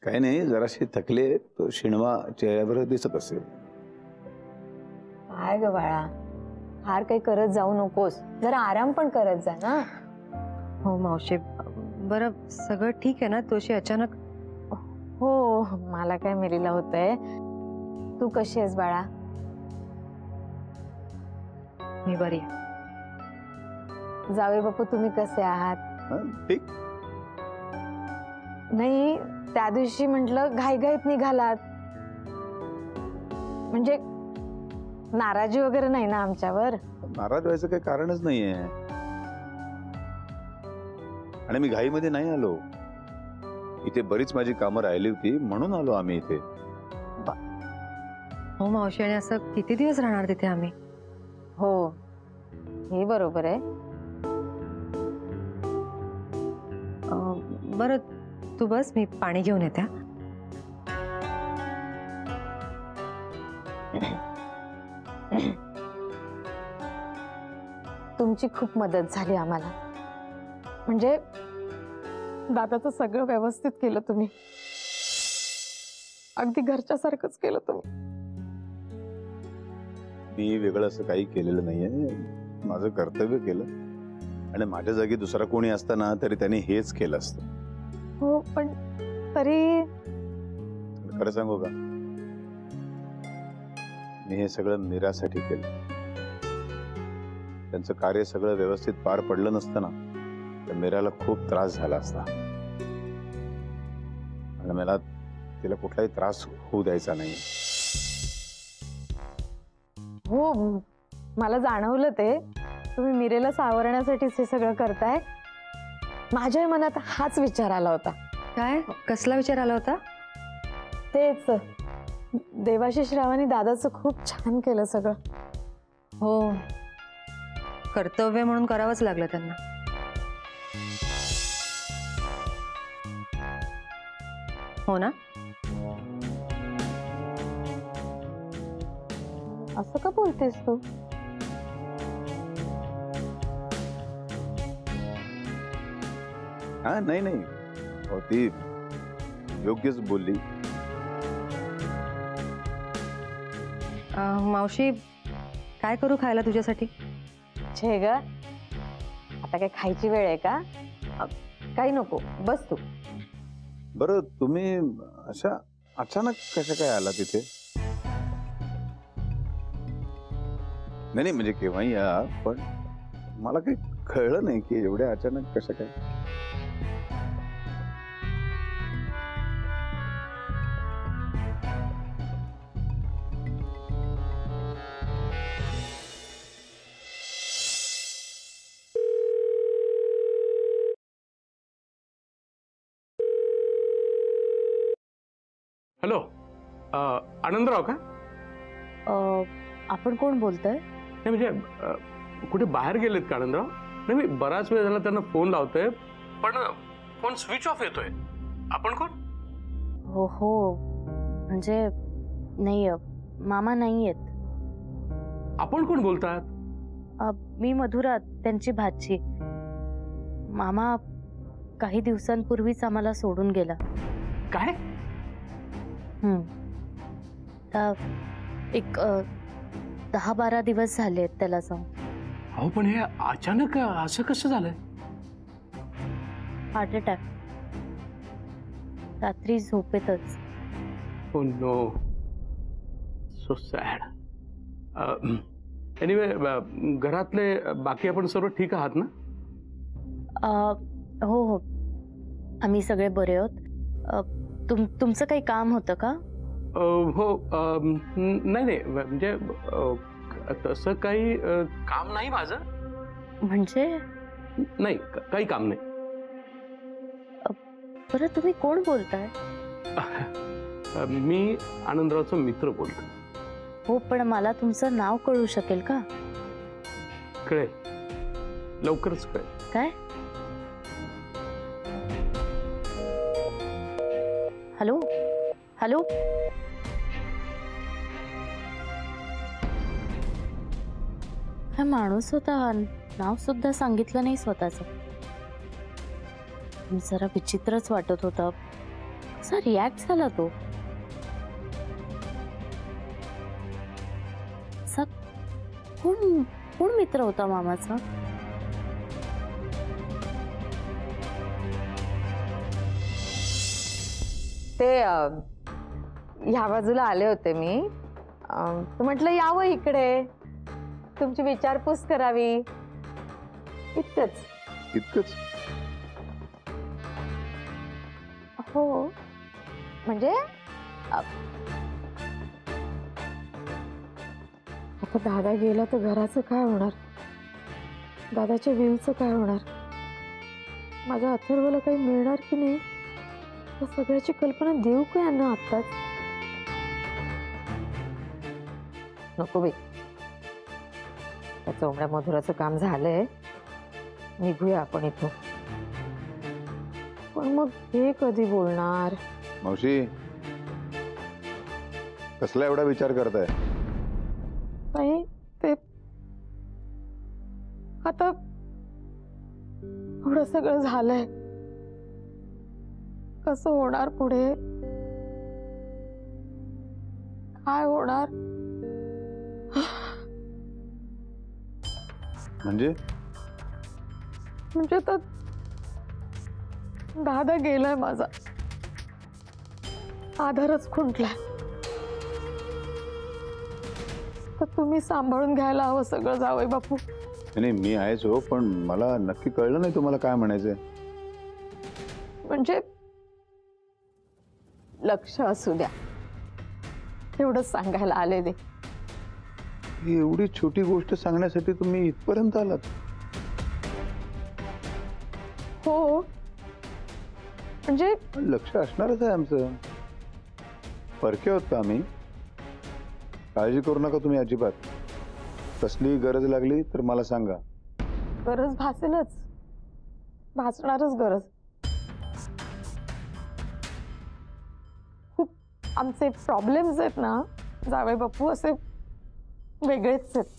काही नाही, जराशी थकले तो शिणवा चेहऱ्यावर दिसत असेल. काय ग बाळा, फार काही करत जाऊ नकोस, जरा आराम पण करत जा ना. हो मावशी, बरं सगळं ठीक आहे ना? तोशी अचानक. हो, मला काय मेलीला होतंय. तू कशी आहेस बाळा? मी बरी आहे. जावे बापू, तुम्ही कसे आहात? ठीक. नाही, त्या दिवशी म्हटलं घाईघाईत निघालात, म्हणजे नाराजी वगैरे नाही ना आमच्यावर? नाराज व्हायचं काही कारणच नाहीये. आणि मी घाईमध्ये नाही आलो, इथे बरीच माझी कामं राहिली होती म्हणून आलो आम्ही इथे. हो मावशी, आणि असं किती दिवस राहणार तिथे आम्ही? हो, हे बरोबर आहे. बरं तू बस, मी पाणी घेऊन येते. तुमची खूप मदत झाली आम्हाला, म्हणजे दादाचं सगळं व्यवस्थित केलं तुम्ही, अगदी घरच्यासारखंच केलं तुम्ही. मी वेगळं असं काही केलेलं नाहीये, माझं कर्तव्य केलं. आणि माझ्या जागी दुसरा कोणी असताना तरी त्यांनी हेच केलं असतं. हो, पण तरी खरं सांगू का, मी हे सगळं मीरासाठी केलं. त्यांचं कार्य सगळं व्यवस्थित पार पडलं नसतं ना, तर मीराला खूप त्रास झाला असता. आणि मला तिला कुठलाही त्रास होऊ द्यायचा नाही. हो, मला जाणवलं ते. तुम्ही मीरेला सावरण्यासाठीच हे सगळं करताय. माझ्या मनात हाच विचार आला होता. काय? कसला विचार आला होता? तेच, देवाशिष रावांनी दादाचं खूप छान केलं सगळं. हो, कर्तव्य म्हणून करावंच लागलं त्यांना. हो ना? असं का बोलतेस तू? हा, नाही नाही, हो, ती योग्यच बोलली. मावशी, काय करू खायला तुझ्यासाठी? छे ग, आता काय खायची वेळ आहे का? काही नको, बस तू. बरं, तुम्ही अशा अचानक कशा काय आला तिथे? नाही म्हणजे केव्हाही या, पण मला काही कळलं नाही की एवढ्या अचानक कशा काय. हॅलो, आनंदराव का? आपण कोण बोलतोय? नाही म्हणजे कुठे बाहेर गेलेत का आनंदराव? नाही, मी बराच वेळ झाला त्यांना फोन लावतोय, पण फोन स्विच ऑफ येतोय. आपण कोण? हो हो, म्हणजे नाही, मामा नाही आहेत. आपण कोण बोलतात? मी मधुरा, त्यांची भाची. मामा काही दिवसांपूर्वीच आम्हाला सोडून गेला. काय? एक 10-12 दिवस झाले त्याला जाऊन. अहो, पण हे अचानक असं कसं झालंय? हार्ट अटॅक, रात्री झोपेतच. Oh no, so sad. Anyway, घरातले बाकी आपण सर्व ठीक आहात ना? हो हो, आम्ही सगळे बरे आहोत. तुमचं काही काम होतं का? हो, नाही नाही, म्हणजे तसं काही काम नाही माझं. म्हणजे? नाही, काही काम नाही. बरं, तुम्ही कोण बोलताय? मी आनंदरावचा मित्र बोलतो. हो, पण मला तुमचं नाव कळू शकेल का? कळेल, लवकरच कळेल. काय? हॅलो हॅलो, हा माणूस होता, नाव सुद्धा सांगितलं नाही स्वतःच. जरा विचित्रच वाटत होता. कसा रिॲक्ट झाला तो? असा कोण कोण मित्र होता मामाचा? ते ह्या बाजूला आले होते मी, तर म्हटलं यावं इकडे, तुमची विचारपूस करावी, इतकंच. इतकंच? हो, म्हणजे आता दादा गेला तर घराचं काय होणार, दादाच्या बिलचं काय होणार, माझ्या अथर्वला काही मिळणार की नाही, या सगळ्याची कल्पना देऊ का यांना आत्ताच? नको बाई, त्या चोमड्या मधुराचं काम झालंय, निघूया आपण इथून. पण मग हे कधी बोलणार? मावशी, कसला एवढा विचार करताय? नाही, ते आता एवढं सगळं झालंय, कसं होणार पुढे, काय होणार? म्हणजे तर दादा गेलाय, माझा आधारच खुंटलाय, तर तुम्ही सांभाळून घ्यायला हवं सगळं जावई बापू. नाही, मी आहेच हो, पण मला नक्की कळलं नाही तुम्हाला काय म्हणायचंय. म्हणजे लक्ष असू द्या, एवढंच सांगायला आले ते. ही एवढी छोटी गोष्ट सांगण्यासाठी तुम्ही इथपर्यंत आलात? हो, म्हणजे लक्ष असणारच आहे आमचं. परके होत का आम्ही? काळजी करू नका तुम्ही अजिबात. कसली गरज लागली तर मला सांगा. गरज भासेलच, भासणारच गरज. खूप आमचे प्रॉब्लेम्स आहेत ना जावई बापू, असे वेगळेच आहेत.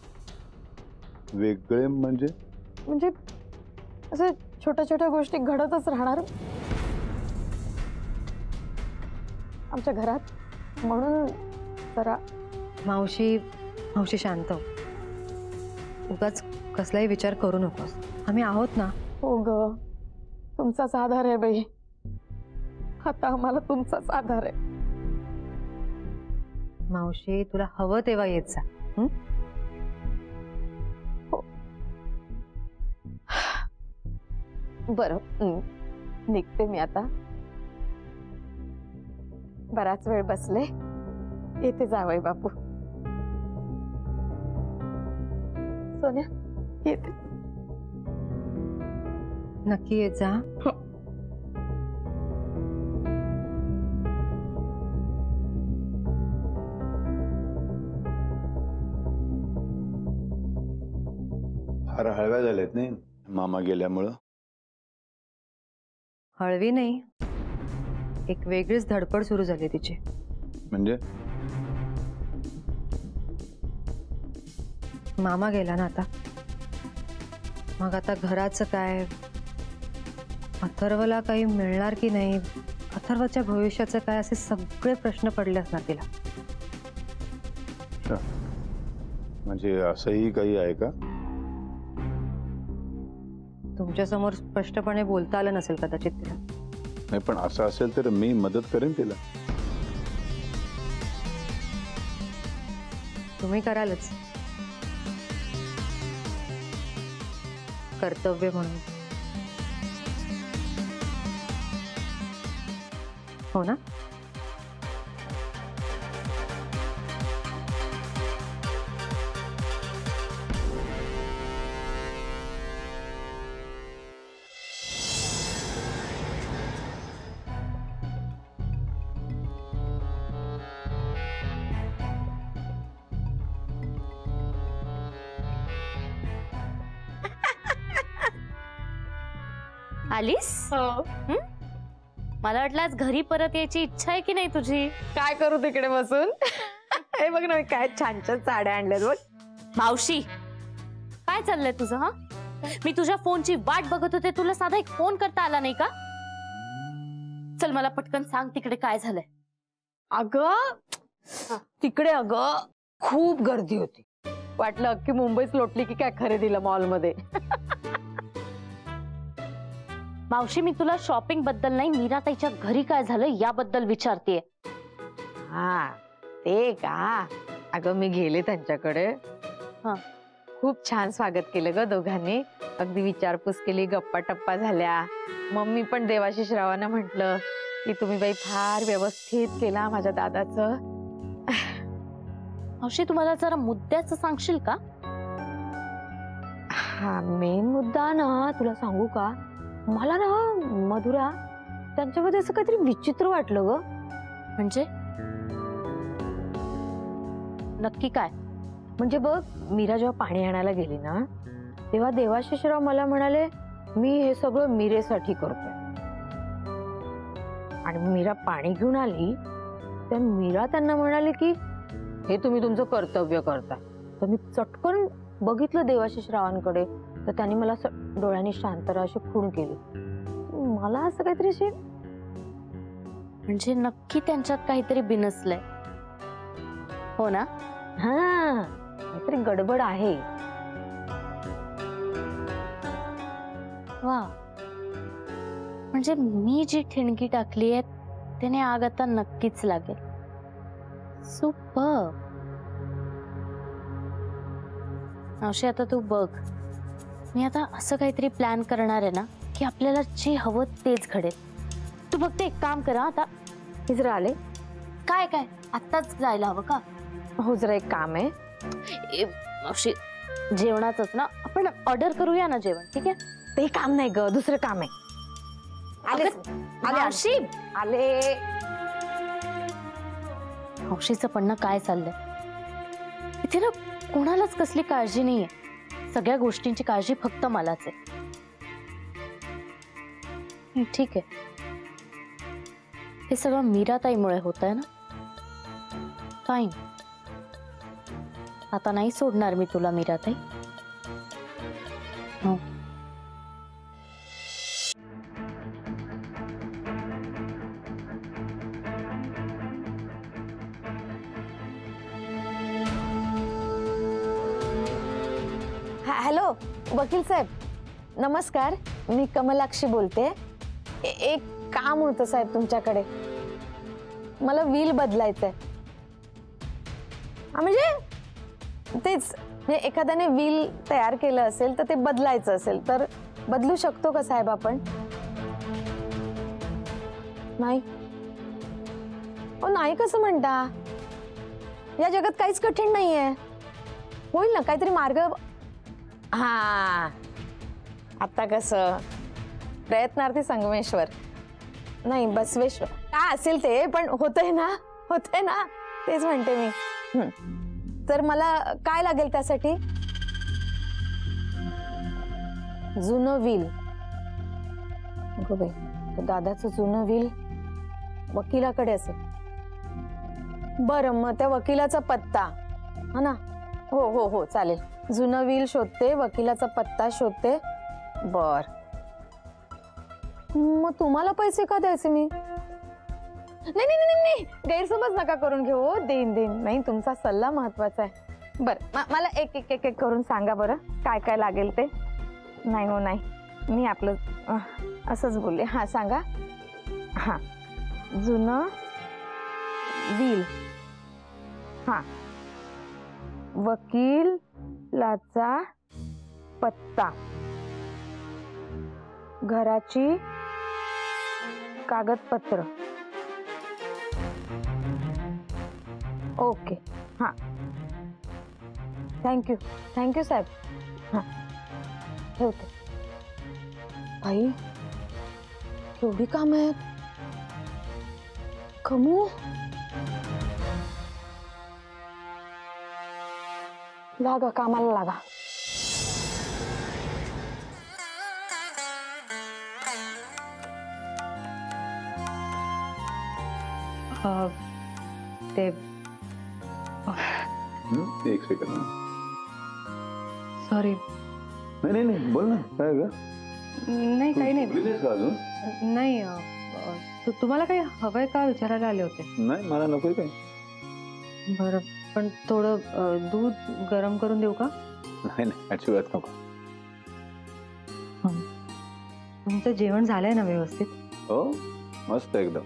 वेगळे म्हणजे? म्हणजे असे छोट्या छोट्या गोष्टी घडतच राहणार आमच्या घरात, म्हणून जरा. मावशी, मावशी शांत हो. उगाच कसलाही विचार करू नकोस, आम्ही आहोत ना. हो ग, तुमचाच आधार आहे बाई, आता आम्हाला तुमचाच आधार आहे. मावशी, तुला हवं तेव्हा येत जा. हो, बरं, निघते मी आता. बराच वेळ बसले, येते जावई बापू. सोन्या, येते. नक्की येत जा. फार हळव्या झाल्यात नाही मामा गेल्यामुळं? हळवी नाही, एक वेगळीच धडपड सुरू झाली तिची. म्हणजे? मामा गेला ना आता, मग आता घराचं काय, अथर्वला काही मिळणार की नाही, अथर्वच्या भविष्याचं काय, असे सगळे प्रश्न पडले असणार तिला. म्हणजे असंही काही आहे का? तुमच्या समोर स्पष्टपणे बोलता आलं नसेल कदाचित तिला. नाही, पण असं असेल तर मी मदत करेन तिला. तुम्ही करालच, कर्तव्य म्हणून. हो ना? आलीस? मला वाटलं आज घरी परत यायची इच्छा आहे की नाही तुझी? काय करू तिकडे बसून? हे बघ ना, काय छान छान साड्या आणल्यात बघ. मावशी, काय चाललंय तुझं? हा, मी तुझ्या फोनची वाट बघत होते, तुला साधा एक फोन करता आला नाही का? चल मला पटकन सांग तिकडे काय झालंय. अगं तिकडे अगं खूप गर्दी होती. वाटलं अख्खी मुंबईच लोटली की काय खरेदीला मॉलमध्ये. मावशी मी तुला शॉपिंग बद्दल नाही, मीराताईच्या घरी काय झालं याबद्दल विचारतेय. हा ते का? अगं मी गेले त्यांच्याकडे. हा. खूप छान स्वागत केलं ग दोघांनी. अगदी विचारपूस केली, गप्पा टप्पा झाल्या. मम्मी पण देवाशिष रावांना म्हटलं की तुम्ही बाई फार व्यवस्थित केला माझ्या दादाचं. मावशी तुम्हाला जरा मुद्द्याचं सांगशील का? हा मेन मुद्दा ना तुला सांगू का, मला ना मधुरा त्यांच्यामध्ये असं काहीतरी विचित्र वाटलं ग. म्हणजे नक्की काय? म्हणजे बघ, मीरा जेव्हा पाणी आणायला गेली ना तेव्हा देवाशिषराव मला म्हणाले मी हे सगळं मीरेसाठी करतोय. आणि मीरा पाणी घेऊन आली तर मीरा त्यांना म्हणाली की हे तुम्ही तुमचं कर्तव्य करताय. तर मी चटकन बघितलं देवाशिषरावांकडे तर त्यांनी मला डोळ्यांनी शांतरा अशी खूण केली. मला असं काहीतरी अशी, म्हणजे नक्की त्यांच्यात काहीतरी बिनसलंय हो ना? हा काहीतरी गडबड आहे. वा, म्हणजे मी जी ठिणगी टाकली आहे त्याने आग आता नक्कीच लागेल. सुपर. मावशी आता तू बघ, मी आता असं काहीतरी प्लॅन करणार आहे ना की आपल्याला जे हवं तेच घडेल. तू फक्त एक काम करा आता. हे जरा आले. काय काय आत्ताच जायला हवं का? हो जरा एक काम आहे. मावशी जेवणाचंच ना, आपण ऑर्डर करूया ना जेवण, ठीक आहे? ते काम नाही ग, दुसरं काम आहे. आले मावशी आले. मावशीचं पण ना काय चाललंय इथे ना, कोणालाच कसली काळजी नाहीये. सगळ्या गोष्टींची काळजी फक्त मलाच आहे. ठीक आहे, हे सगळं मीराताईमुळे होत आहे ना. फाईन, आता नाही सोडणार मी तुला मीराताई. हो. हॅलो वकील साहेब, नमस्कार. मी कमलाक्षी बोलते. एक काम होतं साहेब तुमच्याकडे. मला व्हील बदलायचंय. म्हणजे तेच, म्हणजे एखाद्याने व्हील तयार केलं असेल तर ते बदलायचं असेल तर बदलू शकतो का साहेब आपण? नाही ओ नाही कसं म्हणता? या जगात काहीच कठीण नाहीये. होईल ना काहीतरी मार्ग. हा आता कसं, प्रयत्नार्थी संगमेश्वर नाही बसवेश्वर काय असेल ते, पण होतंय ना, होतंय ना, तेच म्हणते मी. तर मला काय लागेल त्यासाठी? जुनं व्हील. बाई, दादाचं जुनं व्हील वकिलाकडे असेल. बरं, मग त्या वकिलाचा पत्ता हा ना? हो हो हो चालेल. जुनं व्हील शोधते, वकिलाचा पत्ता शोधते. बर, मग तुम्हाला पैसे का द्यायचे मी? नाही नाही नाही नाही, गैरसमज नका करून घेऊ. देईन देईन. नाही, तुमचा सल्ला महत्वाचा आहे. बरं, मला एक एक एक एक करून सांगा बरं काय काय लागेल ते. नाही हो नाही, मी आपलं असंच बोलले. हा सांगा. हा, जुनं व्हील. हा, वकिलाचा पत्ता, घराची कागदपत्र. ओके. हा, थँक्यू थँक्यू साहेब. हा ठेवते. आई केवढी काम आहेत. कमू लागा, कामाला लागा. ते एक सेकंड. सॉरी. नाही नाही नाही, बोल ना. काय ग? नाही काही नाही. बोललीस का अजून? नाही तुम्हाला काही हवंय का विचारायला आले होते. नाही, मला नकोय काय. बरं, पण थोडं दूध गरम करून देऊ का. नाही नाही, अजिबात नको. तुमचं जेवण झालंय ना व्यवस्थित. हो, मस्त एकदम.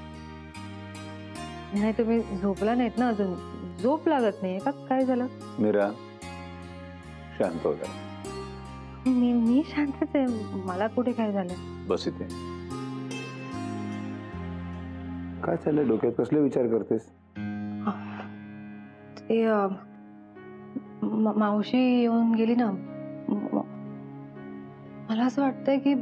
नाही, तुम्ही झोपला नाहीत ना अजून. झोप लागत नाहीये का, काय झालं. मीरा, शांत हो जरा. मी शांतच आहे. मला कुठे काय झालं. बस इथे. काय चाललंय डोक्यात, कसले विचार करतेस. ते मावशी येऊन गेली ना. मला असं वाटतंय की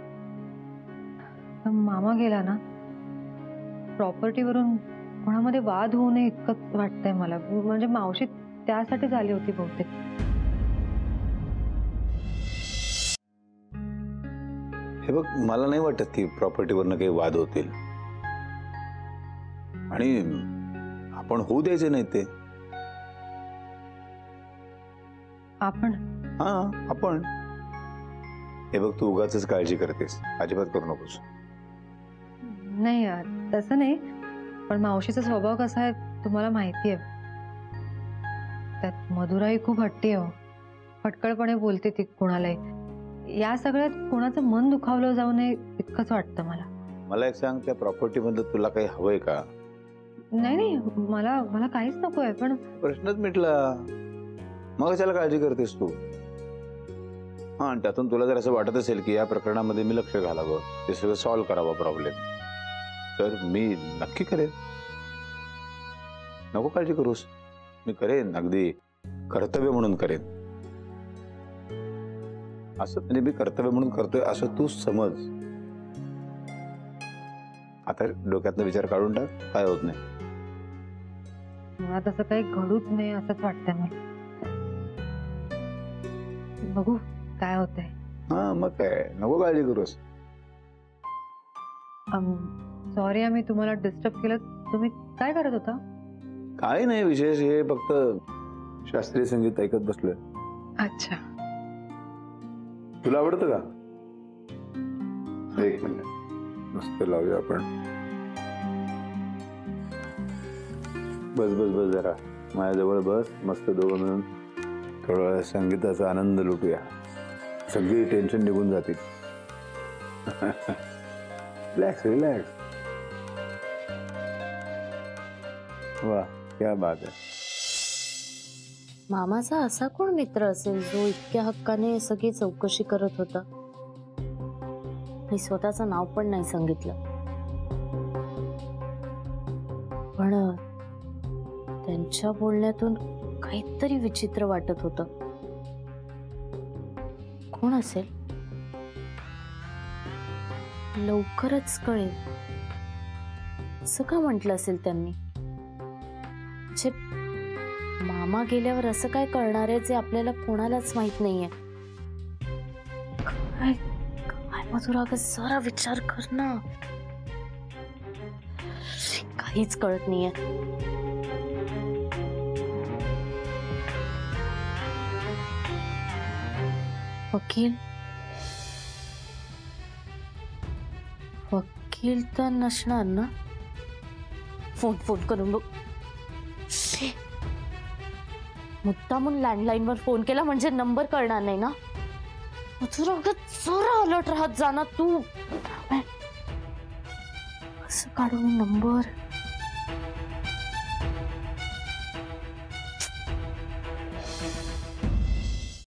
मामा गेला ना, प्रॉपर्टीवरून कोणामध्ये वाद होऊ नये इतकं वाटतंय मला. म्हणजे मावशी त्यासाठी झाली होती बहुतेक. हे बघ, मला नाही वाटत की प्रॉपर्टीवरनं काही वाद होतील, आणि आपण होऊ द्यायचे नाही ते. आपण हा, आपण. हे बघ, तू उगाचच काळजी करतेस. अजिबात करू नकोस. नाही यार, तसं नाही. पण मावशीचा स्वभाव कसा आहे तुम्हाला माहिती आहे. त्यात मधुराई खूप हट्टी आहे. फटकळपणे बोलते ती कोणालाही. या सगळ्यात कोणाचं मन दुखावलं जाऊ नये इतकंच वाटतं मला. मला एक सांग, त्या प्रॉपर्टी मधलं तुला काही हवंय का. नाही नाही, मला काहीच नको आहे. पण प्रश्नच मिटला. मग कशाला काळजी करतेस तू. हा, आणि त्यातून तुला जर असं वाटत असेल की या प्रकरणामध्ये मी लक्ष घालावं, ते सगळं सॉल्व्ह करावं प्रॉब्लेम, तर मी नक्की करेन. नको काळजी करूस. मी करेन, अगदी कर्तव्य म्हणून करेन. असं म्हणजे मी कर्तव्य म्हणून करतोय असं तू समज. आता डोक्यातनं विचार काढून टाक, काय होत नाही. मला तसं काही घडूच नाही असंच वाटतंय मला. बघू काय होतंय. हा, मग काय, नको काळजी करूस. सॉरी आम्ही तुम्हाला डिस्टर्ब केलं. तुम्ही काय करत होता. काय नाही विशेष, हे फक्त शास्त्रीय संगीत ऐकत बसलोय. अच्छा, तुला आवडतं का. एक मिनिट, मस्त लावूया आपण. बस बस बस, जरा माझ्याजवळ बस. मस्त दोघं मिळून थोडा संगीताचा आनंद लुटूया. सगळी टेन्शन निघून जातील. Relax relax. वा, क्या बात आहे. मामाचा असा कोण मित्र असेल जो इतक्या हक्काने सगळी चौकशी करत होता. मी स्वतःचं नाव पण नाही सांगितलं, पण त्यांच्या बोलण्यातून काहीतरी विचित्र वाटत होतं. कोण असेल. लवकरच कळेल असं का म्हटलं असेल त्यांनी. म्हणजे मामा गेल्यावर असं काय करणार आहे जे आपल्याला कोणालाच माहित नाहीये. काय काय मधुरा, जरा विचार कर ना. काहीच कळत नाहीये. वकील वकील तर नसणार ना. फोन करून बघ. मुद्दामून लँडलाईन वर फोन केला म्हणजे नंबर कळणार नाही ना. मधुरा, जरा अलर्ट राहत जा ना तू. कसं काढू नंबर.